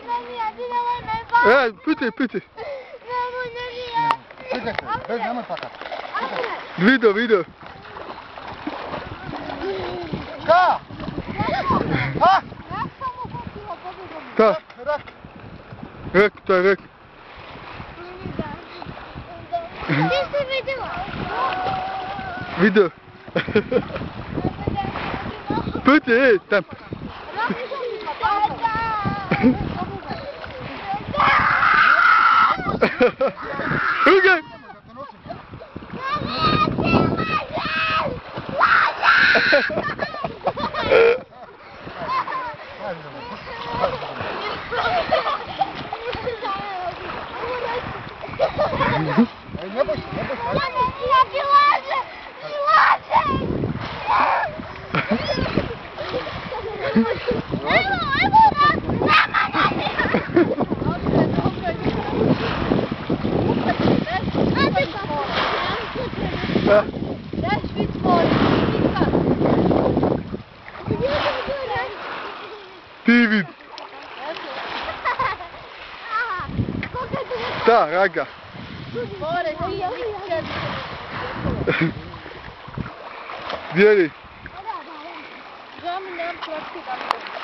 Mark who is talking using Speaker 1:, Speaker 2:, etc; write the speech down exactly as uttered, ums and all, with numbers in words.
Speaker 1: E, piti, piti.
Speaker 2: Čekaj se, bez nemoj plakat.
Speaker 1: Video, video.
Speaker 2: Šta? Ha?
Speaker 1: Ta,
Speaker 2: Rak.
Speaker 1: rek, to je rek.
Speaker 3: Ti si vidjela?
Speaker 1: Video. Piti, ej, tam. Ruge!
Speaker 2: Ej, ne boj se, ne boj se.
Speaker 3: Ja ti lažem! Ti lažem! Evo, evo, nema
Speaker 1: Ti vidi. Da, raga. Dijeli.
Speaker 3: Žao mi nemam praktika.